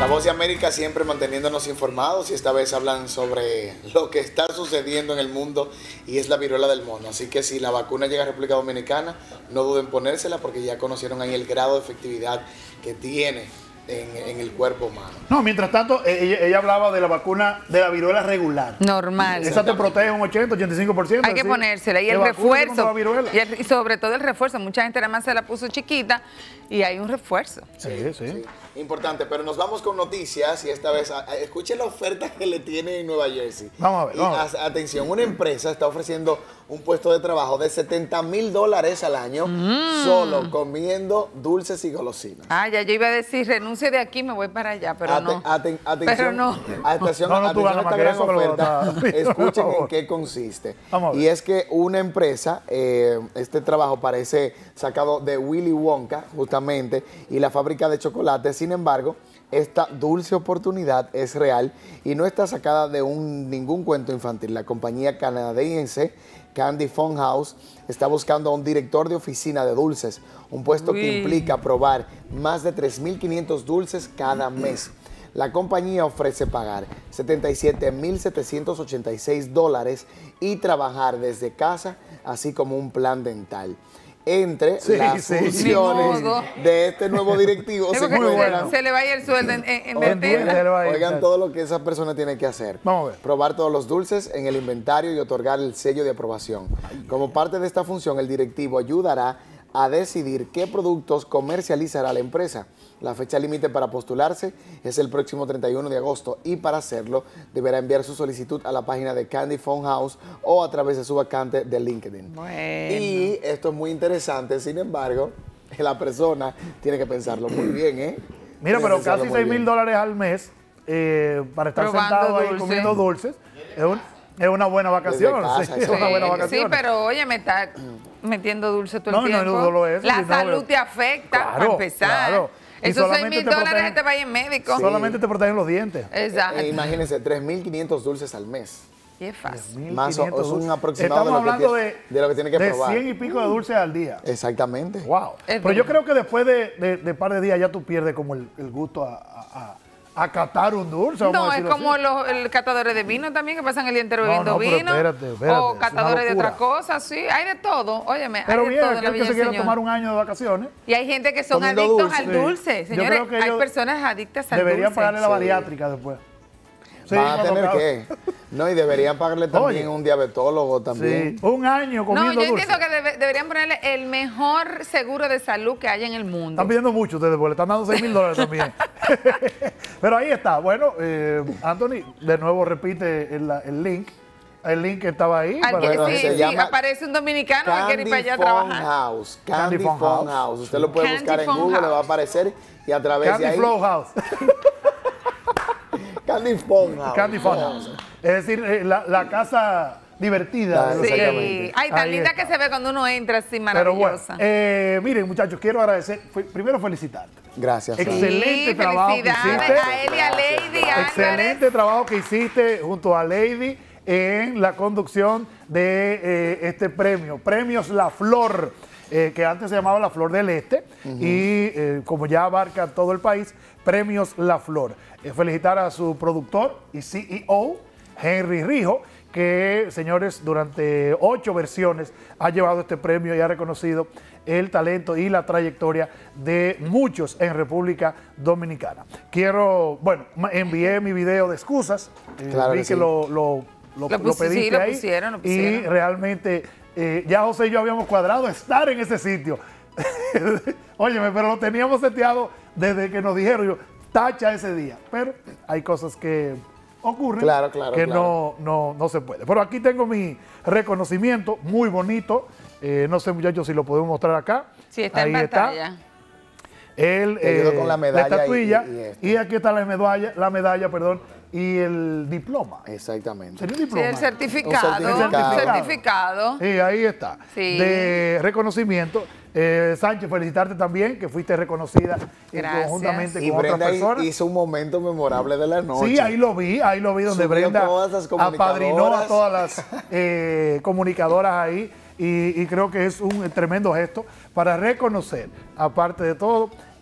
La Voz de América siempre manteniéndonos informados y esta vez hablan sobre lo que está sucediendo en el mundo y es la viruela del mono. Así que si la vacuna llega a República Dominicana, no duden en ponérsela porque ya conocieron ahí el grado de efectividad que tiene en el cuerpo humano. No, mientras tanto, ella hablaba de la vacuna de la viruela regular. Normal. Esa te protege un 80-85%. Hay que ponérsela. Y el refuerzo. Y sobre todo el refuerzo. Mucha gente nada más se la puso chiquita y hay un refuerzo. Sí. Importante, pero nos vamos con noticias y esta vez, escuchen la oferta que le tiene en Nueva Jersey. Vamos a ver. Atención, una empresa está ofreciendo un puesto de trabajo de $70,000 al año solo comiendo dulces y golosinas. Ah, ya yo iba a decir, renuncio de aquí, me voy para allá, pero no. Atención, pero no. Atención a esta gran oferta. Escuchen en qué consiste. Y es que una empresa, este trabajo parece sacado de Willy Wonka, justamente, y la fábrica de chocolate. Sin embargo, esta dulce oportunidad es real y no está sacada de ningún cuento infantil. La compañía canadiense Candy Fun House está buscando a un director de oficina de dulces, un puesto que implica probar más de 3.500 dulces cada mes. La compañía ofrece pagar $77,786 y trabajar desde casa, así como un plan dental. Entre las funciones de este nuevo directivo se le va a ir el sueldo en Oigan todo lo que esa persona tiene que hacer. Vamos a ver. Probar todos los dulces en el inventario y otorgar el sello de aprobación. Como parte de esta función, el directivo ayudará a decidir qué productos comercializará la empresa. La fecha límite para postularse es el próximo 31 de agosto y para hacerlo deberá enviar su solicitud a la página de Candy Fun House o a través de su vacante de LinkedIn. Bueno. Y esto es muy interesante, sin embargo, la persona tiene que pensarlo muy bien, ¿eh? Mira, pero casi $6,000 al mes para estar sentado ahí comiendo dulces es una buena vacación. Es una buena vacación. Sí, pero oye, me está metiendo dulce todo el tiempo. No lo es. La salud te afecta, para empezar. Claro. Esos $6,000 te vayan médico. Solamente te protegen los dientes. Exacto. Imagínense, 3.500 dulces al mes. Y es fácil. Más es un aproximado de lo que tiene que probar. De 100 y pico de dulces al día. Exactamente. Wow. Pero yo creo que después de par de días ya tú pierdes como el gusto a catar un dulce. No, es como los catadores de vino también, que pasan el día entero bebiendo vino. Espérate, o catadores de otras cosas, sí. Hay de todo. Óyeme, pero hay de todo. Pero bien, que se quiere tomar un año de vacaciones. Y hay gente que son adictos al dulce. Señores, hay personas adictas al dulce. Deberían pagarle la bariátrica después. Van a tener que. No, y deberían pagarle también un diabetólogo también. Sí, un año comiendo dulce. No, yo entiendo que deberían ponerle el mejor seguro de salud que haya en el mundo. Están pidiendo mucho ustedes, porque le están dando $6,000 también. Pero ahí está. Bueno, Anthony, de nuevo repite el link. El link que estaba ahí. Sí, aparece un dominicano que quiere ir para allá a trabajar. Candy Fun House. Usted lo puede buscar en Google, le va a aparecer y a través de ahí. Candy Flow House. Candy Fun House. Candy Fun House. Es decir, la casa divertida. Sí. Ay, tan linda que se ve cuando uno entra así, maravillosa. Pero bueno, miren, muchachos, quiero agradecer, primero felicitarte. Gracias. Excelente trabajo que hiciste. A él y a Lady Álvarez. Excelente trabajo que hiciste junto a Lady en la conducción de este premio. Premios La Flor, que antes se llamaba La Flor del Este, y como ya abarca todo el país, Premios La Flor. Felicitar a su productor y CEO, Henry Rijo, que, señores, durante 8 versiones ha llevado este premio y ha reconocido el talento y la trayectoria de muchos en República Dominicana. Envié mi video de excusas, claro vi que lo pediste ahí, pusieron. Y realmente ya José y yo habíamos cuadrado estar en ese sitio. Óyeme, pero lo teníamos seteado desde que nos dijeron, tacha ese día, pero hay cosas que ocurren que no se puede. Pero aquí tengo mi reconocimiento, muy bonito. No sé, muchachos, si lo podemos mostrar acá. Sí, está ahí en pantalla. Con la medalla, la estatuilla, y aquí está la medalla, y el diploma. Exactamente. ¿Sería un diploma? Sí, el certificado. Y ahí está. Sí. De reconocimiento. Sánchez, felicitarte también, que fuiste reconocida conjuntamente con otras personas. Y hizo un momento memorable de la noche. Sí, ahí lo vi donde subió Brenda apadrinó a todas las comunicadoras ahí. Y creo que es un tremendo gesto para reconocer, aparte de todo,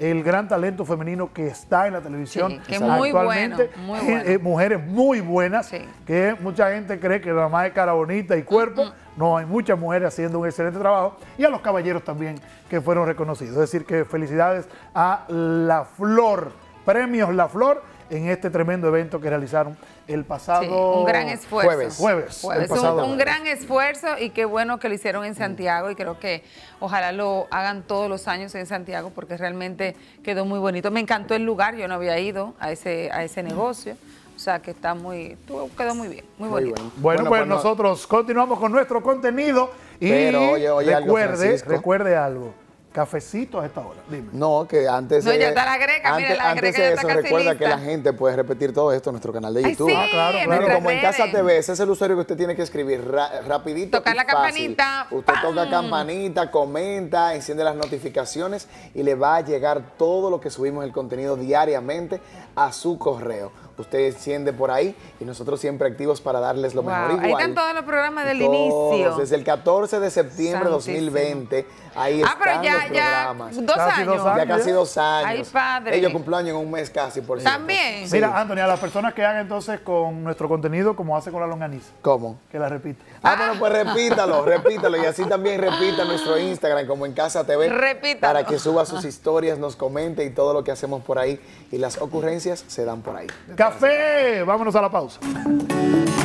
el gran talento femenino que está en la televisión sí, que actualmente. Muy bueno. Mujeres muy buenas, sí, que mucha gente cree que nada más es cara bonita y cuerpo. No, hay muchas mujeres haciendo un excelente trabajo, y a los caballeros también que fueron reconocidos. Es decir, que felicidades a La Flor, premios La Flor, en este tremendo evento que realizaron el pasado sí, un gran esfuerzo. Jueves. Un gran esfuerzo, y qué bueno que lo hicieron en Santiago, y creo que ojalá lo hagan todos los años en Santiago, porque realmente quedó muy bonito. Me encantó el lugar, yo no había ido a ese negocio. O sea, que está quedó muy bien, muy bonito. Bueno, pues nosotros continuamos con nuestro contenido, y pero, recuerde algo. Cafecito a esta hora, dime. No, que antes... No, ya está la greca, mira, la greca de eso, recuerda que la gente puede repetir todo esto en nuestro canal de YouTube. Ay, sí, claro. Como en Casa TV, ese es el usuario que usted tiene que escribir rapidito. Tocar la campanita. Usted toca campanita, comenta, enciende las notificaciones, y le va a llegar todo lo que subimos el contenido diariamente a su correo. Usted enciende por ahí, y nosotros siempre activos para darles lo mejor. Igual, ahí están todos los programas del inicio. Desde el 14 de septiembre de 2020, ahí están pero ya, los programas. Ya casi 2 años. Ay, padre. Ellos cumpleaños en un mes casi, por cierto. También. Sí. Mira, Anthony, a las personas que hagan entonces con nuestro contenido, como hace con la longaniza. ¿Cómo? Que la repita. Bueno, pues repítalo, y así también repita nuestro Instagram, como en Casa TV. Repítalo. Para que suba sus historias, nos comente, y todo lo que hacemos por ahí, y las ocurrencias se dan por ahí. ¡Café! Vámonos a la pausa.